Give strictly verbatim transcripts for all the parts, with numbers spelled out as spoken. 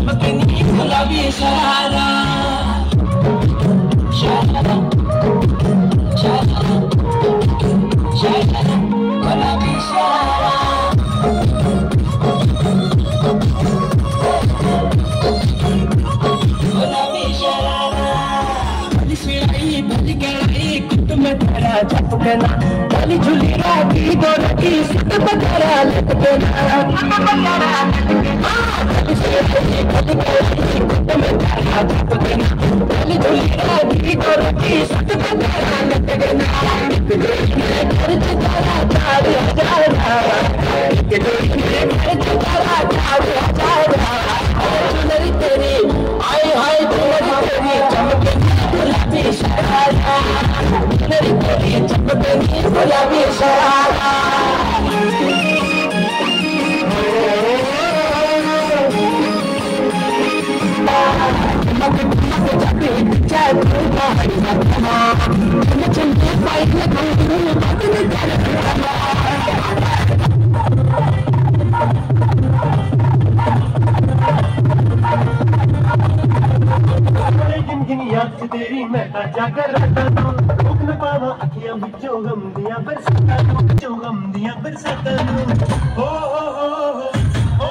चमकनी गुलाबी शरारा शरारा शरारा शरारा गुलाबी शरारा गुलाबी शरारा भली सिराई भली गहराई कुट में तेरा चपकना भली झुली राती गोरकी सुट बजारा लटकना भली सिराई भली गहराई कुट में तेरा चपकना भली झुली राती गोरकी सुट बजारा लटकना घर चला चार हजार घर चला चार हजार चुनरी तेरी आए हाय चुनरी तेरी चमकनी गुलाबी शरारा चुनरी तेरी चमकनी गुलाबी शरारा याद से तेरी मैं जाकर रहता हूँ रुक न पावा अखियां बिचों गम दिया बरसाता हूँ बिचों गम दिया बरसाता हूँ हो हो हो हो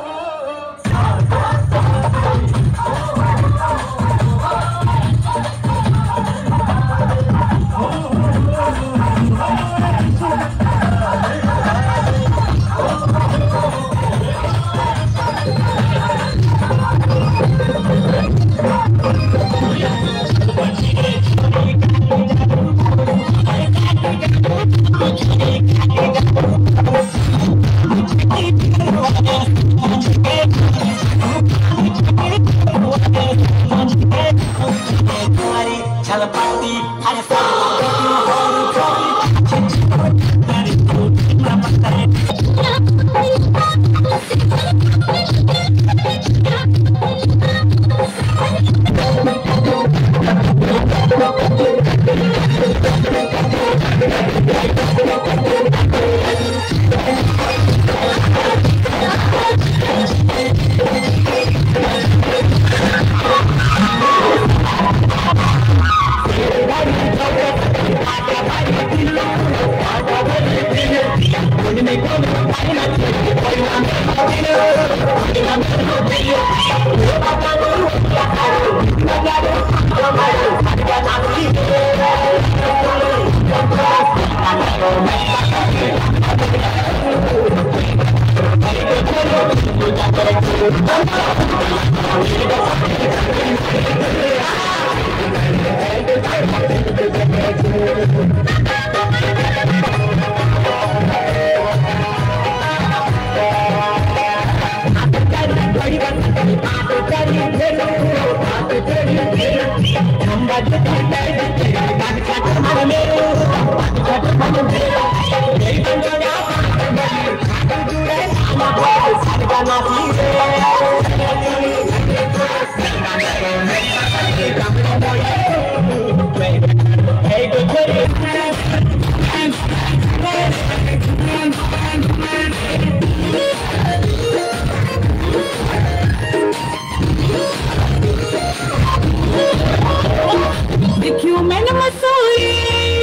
देखियो मैंने मसूरी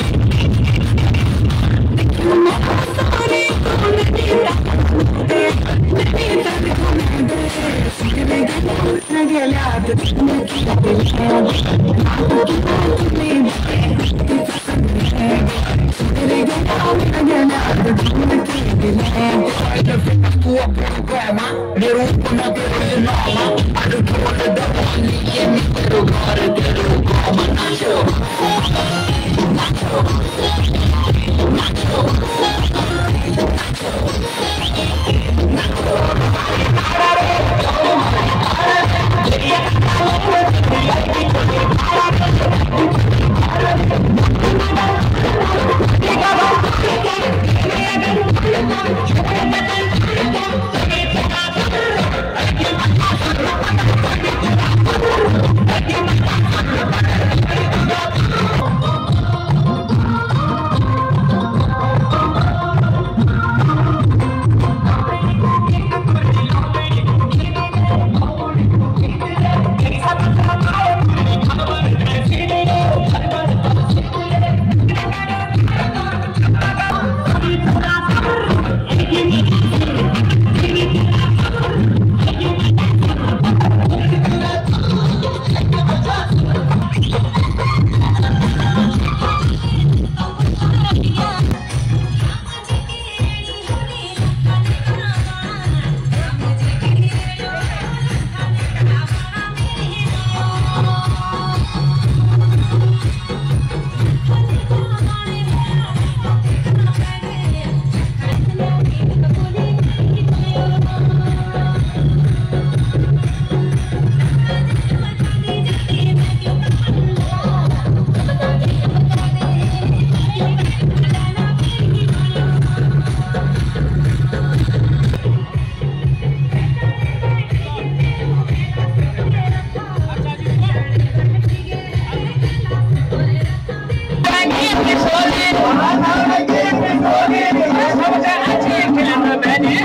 देखियो मैं मसूरी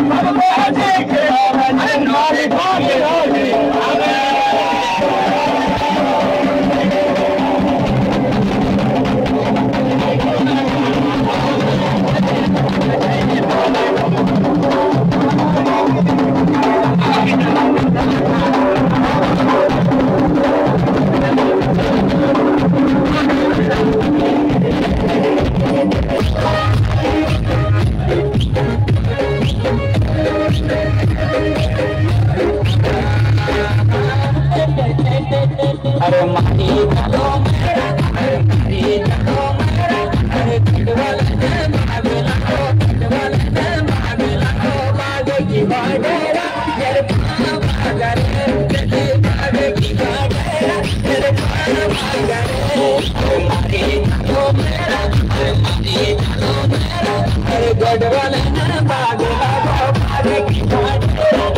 अरे मारी चलो मेरा, अरे मारी चलो मेरा, अरे कटवल ने मागला को, कटवल ने मागला को, मागे की बागेरा, तेरे पाना मागरे, तेरे मागे की बागेरा, तेरे पाना मागरे। अरे मारी चलो मेरा, अरे मारी चलो मेरा, अरे कटवल ने मागला को, मागे की बागेरा।